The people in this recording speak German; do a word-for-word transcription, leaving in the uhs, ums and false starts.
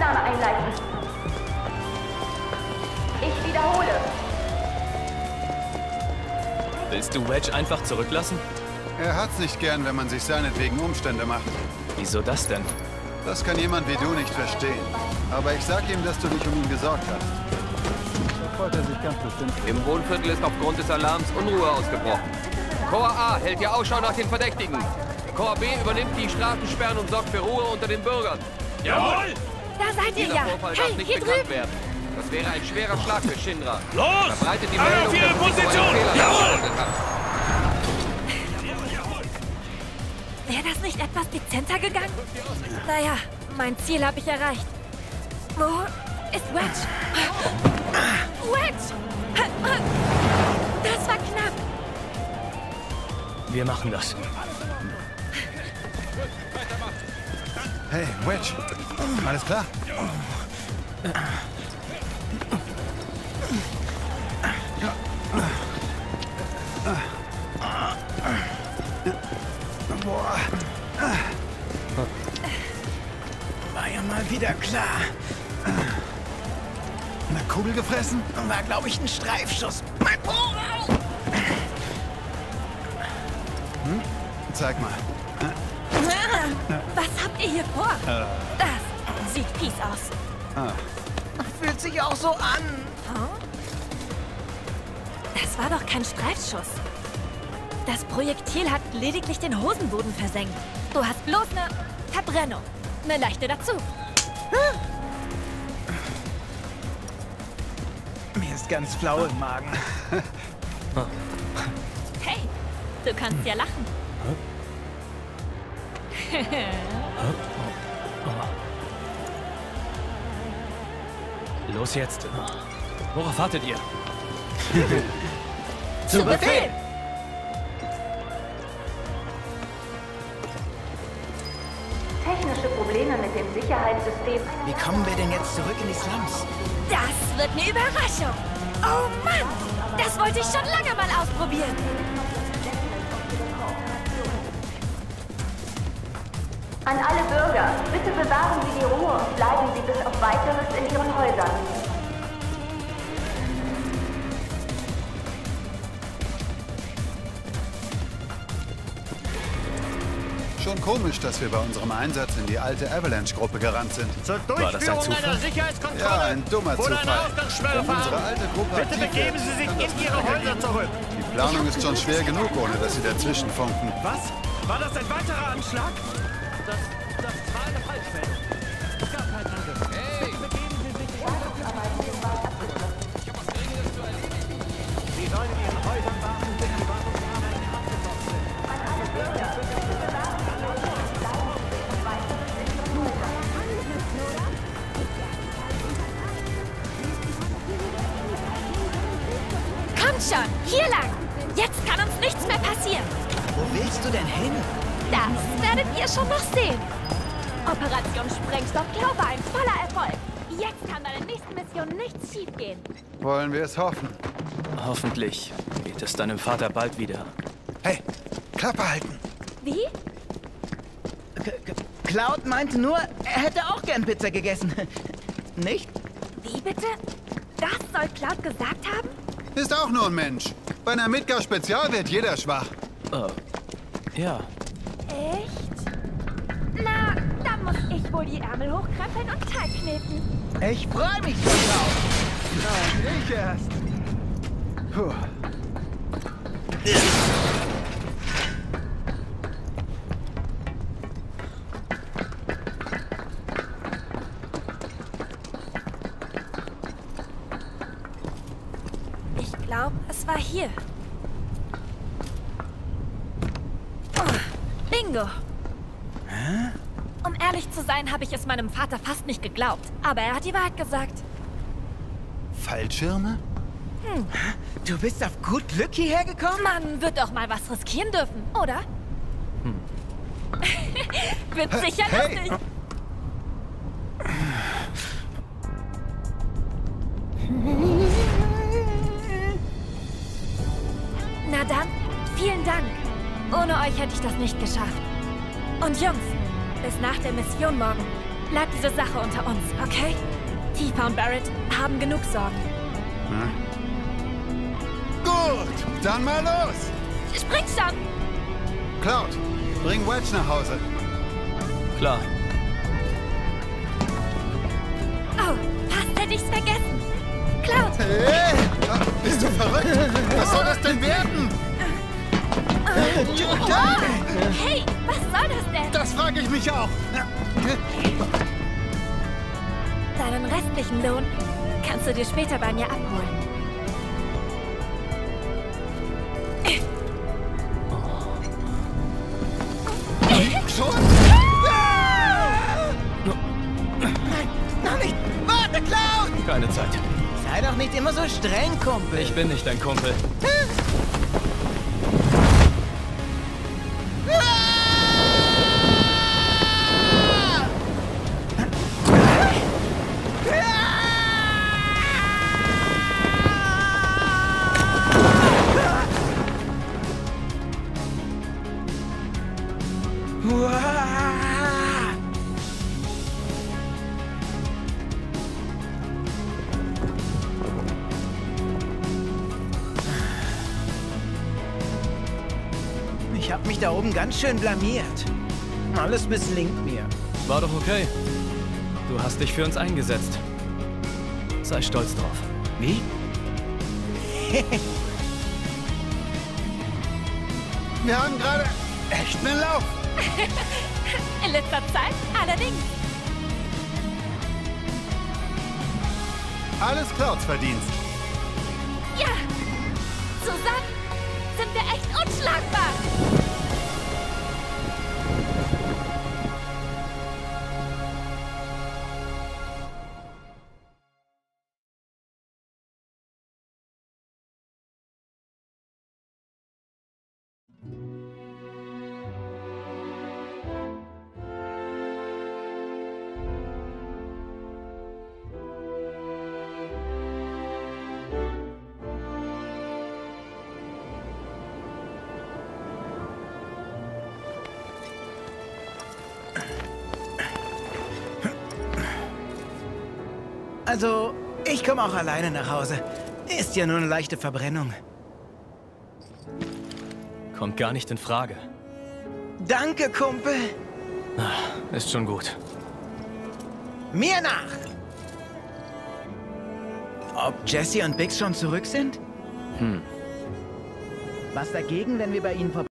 Plan einleiten. Ich wiederhole. Willst du Wedge einfach zurücklassen? Er hat's nicht gern, wenn man sich seinetwegen Umstände macht. Wieso das denn? Das kann jemand wie du nicht verstehen. Aber ich sag ihm, dass du dich um ihn gesorgt hast. Da freut er sich ganz bestimmt. Im Wohnviertel ist aufgrund des Alarms Unruhe ausgebrochen. Korps A hält die Ausschau nach den Verdächtigen. Korps B übernimmt die Straßensperren und sorgt für Ruhe unter den Bürgern. Jawohl! Da seid ihr Dieser ja! Vorfall Hey, darf nicht hier bekannt drüben! werden. Das wäre ein schwerer Schlag für Shinra. Los! Verbreitet die Alle Meldung, auf ihre dass sich so ein Position! Fehler Jawohl! gemeldet hat. Wäre das nicht etwas dezenter gegangen? Naja, mein Ziel habe ich erreicht. Wo ist Wedge? Wedge! Das war knapp. Wir machen das. Hey, Wedge. Alles klar? Boah. War ja mal wieder klar. Eine Kugel gefressen? War, glaube ich, ein Streifschuss. Mein Po! Hm? Zeig mal. Was habt ihr hier vor? Das sieht fies aus. Ah. Fühlt sich auch so an. Das war doch kein Streifschuss. Das Projektil hat lediglich den Hosenboden versenkt. Du hast bloß eine Verbrennung. Eine leichte dazu. Mir ist ganz flau im Magen. Hey, du kannst ja lachen. Los jetzt. Worauf wartet ihr? Zu Befehl! Technische Probleme mit dem Sicherheitssystem. Wie kommen wir denn jetzt zurück in die Slums? Das wird eine Überraschung. Oh Mann, das wollte ich schon lange mal ausprobieren. An alle Bürger, bitte bewahren Sie die Ruhe und bleiben Sie bis auf Weiteres in Ihren Häusern. Schon komisch, dass wir bei unserem Einsatz in die alte Avalanche-Gruppe gerannt sind. Zur War das ein Durchführung Zufall? einer Sicherheitskontrolle Ja, ein dummer wurde eine Zufall. Ausgangssperre Wenn unsere verhängt. alte Gruppe Bitte aktiv begeben wird, Sie sich kann das in Ihre Ärger Häuser geben. zurück. Die Planung ist schon schwer genug, ohne dass sie dazwischen funken. Was? War das ein weiterer Anschlag? Das, das war eine Falschmeldung. Es gab keinen Angriff. Hey! Begeben Sie sich in Ihre Sie sollen in Ihren Häusern warten, bis die Wartungsarbeiten abgeschlossen sind. Kommt schon, hier lang. Jetzt kann uns nichts mehr passieren. Wo willst du denn hin? Das werdet ihr schon noch sehen. Operation Sprengstoffklau war ein voller Erfolg. Jetzt kann bei der nächsten Mission nichts schiefgehen. Wollen wir es hoffen? Hoffentlich geht es deinem Vater bald wieder. Hey, Klappe halten! Wie? K K Cloud meinte nur, er hätte auch gern Pizza gegessen. Nicht? Wie bitte? Das soll Cloud gesagt haben? Ist auch nur ein Mensch. Bei einer Midgar-Spezial wird jeder schwach. Oh, ja. Echt? Na, dann muss ich wohl die Ärmel hochkrempeln und Teig kneten. Ich freue mich so drauf. Nein, ich erst. Puh. Ich glaube, es war hier. Oh, Bingo. Hä? Um ehrlich zu sein, habe ich es meinem Vater fast nicht geglaubt. Aber er hat die Wahrheit gesagt. Fallschirme? Hm. Du bist auf gut Glück hierher gekommen? Man wird doch mal was riskieren dürfen, oder? Hm. Wird sicher Hey! lustig. Na dann, vielen Dank. Ohne euch hätte ich das nicht geschafft. Und Jungs, bis nach der Mission morgen. Bleibt diese Sache unter uns, okay? Tifa und Barrett haben genug Sorgen. Hm? Gut, dann mal los! Spring schon! Cloud, bring Wedge nach Hause. Klar. Oh, fast hätte ich's vergessen. Cloud! Hey, bist du verrückt? Was soll das denn werden? Hey, was soll das denn? Das frage ich mich auch. Deinen restlichen Lohn kannst du dir später bei mir abholen. Schon? Nein, noch nicht! Warte, Cloud! Keine Zeit. Sei doch nicht immer so streng, Kumpel. Ich bin nicht dein Kumpel. Ich hab mich da oben ganz schön blamiert. Alles misslingt mir. War doch okay. Du hast dich für uns eingesetzt. Sei stolz drauf. Wie? Wir haben gerade echt einen Lauf. In letzter Zeit allerdings. Alles Clouds Verdienst. Ja, zusammen sind wir echt unschlagbar. Also, ich komme auch alleine nach Hause. Ist ja nur eine leichte Verbrennung. Kommt gar nicht in Frage. Danke, Kumpel. Ist schon gut. Mir nach! Ob Jesse und Biggs schon zurück sind? Hm. Was dagegen, wenn wir bei ihnen vorbei...